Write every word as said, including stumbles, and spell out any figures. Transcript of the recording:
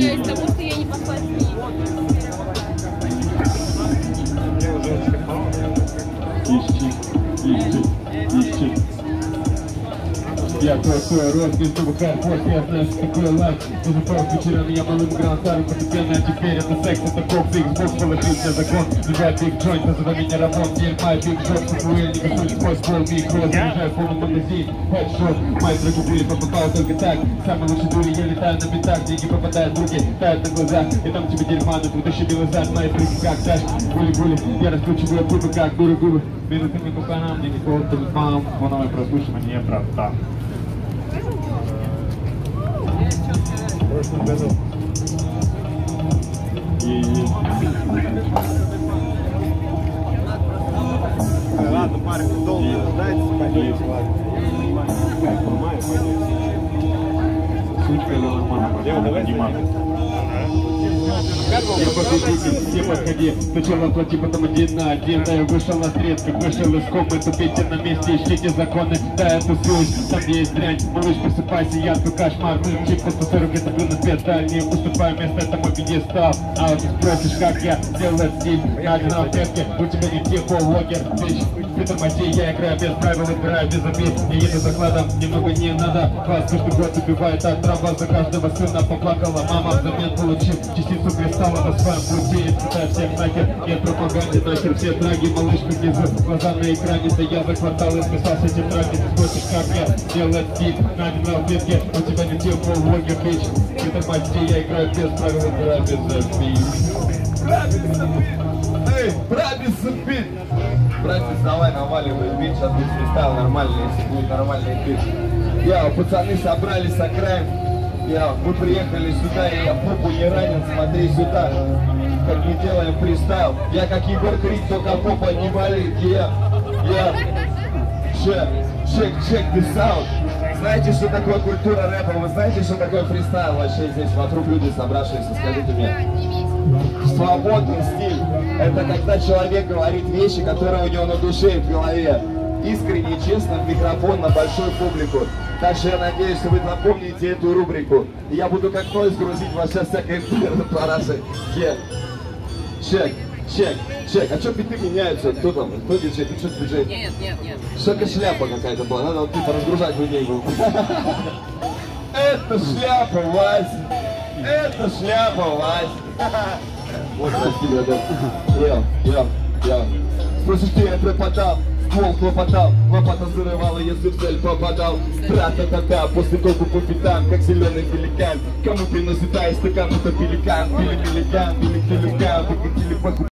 извиняюсь, потому что я не пошла с ней. Ищи, ищи, ищи. Я кое-кое розгин, чтобы хардкор, я знаю, что такое лайк. Из-за того, вчера меня малым играл старым постепенно, а теперь это секс, это кокс, Xbox, положился закон. Забирай Big Joint, называй меня Рамон, дерьма, Big Joint, Сапуэль, не касусь, сквозь пол, Big Cross, заряжаю в полном магазин, Headshot, мои строки были, попал только так. Самый лучший дури, я летаю на битах, деньги попадают в руки, тают на глазах, и там тебе дерьма, но вытащи белый зад, мои строки как дашь, гули-гули, я раскручиваю губы, как дуры-губы, минутами по канам, мне не холодно, мам, фоновое прослушивание, правда. В прошлом году. И... Ладно, парень, долго не дайте, пойдете, ладно. Как, понимаю, Сучка, это нормально. Лео, давай снимаем. Я победитель, все подходи. Сначала плати, потом один на один. Да, я вышел на стред, как вышел из комы. Тупите на месте, ищите законы. Да, я тусуюсь, там где есть дрянь. Малыш, просыпайся, я твой кошмар. Мы чип по сто сорок, это был на свет. Да, не уступаю место, это мой пьедестал. А вот ты спросишь, как я делаю стиль. На один алфетке, у тебя не типа локер. Бич, притормози, я играю без правил, играю без обид. Я еду закладом, немного не надо. Вас каждый год убивает от травма. За каждого сына поплакала мама. Взамен получив частицу кристалла на своем пути. Испытай всех нахер, нет пропаганды, нахер все драги. Малышка внизу, глаза на экране. Да я за квартал исписался тетради. Ты спросишь, как я делаю стиль. На один алфетке, у тебя не типа локер, бич. Притормози, я играю без правил, играю без обид. Эй, Брабис бит! Братец, давай наваливай бит, сейчас будет фристайл нормальный, если будет нормальный бит. Я, пацаны собрались с окраин. Я, мы приехали сюда, и я попу не ранен, смотри сюда. Как мы делаем фристайл. Я как Егор Крид, только попа не болит. Я, я, чек, чек, чек this out. Знаете, что такое культура рэпа? Вы знаете, что такое фристайл вообще здесь вокруг люди собравшиеся? Скажите мне. Свободный стиль – это когда человек говорит вещи, которые у него на душе и в голове. Искренне, честно, в микрофон на большую публику. Так что я надеюсь, что вы запомните эту рубрику. И я буду как нойз грузить вас сейчас всякой парашей. Чек, чек, чек, чек. А что биты меняются? Кто там? Кто диджей? Ты что диджей? Нет, нет, нет. Что-то шляпа какая-то была. Надо вот типа разгружать людей было. Это шляпа, Вася. Это шляпа, Вася. Вот, прости, братан. Йо, йо, йо. Спросишь, ты я пропадал, ствол хлопотал, лопата зарывала, если в цель попадал. Тра-та-та-та, после толку по пятам, как зеленый великан. Кому приносит ай стакан, это пеликан, пили пеликан, пили пеликан, выкатили похуй.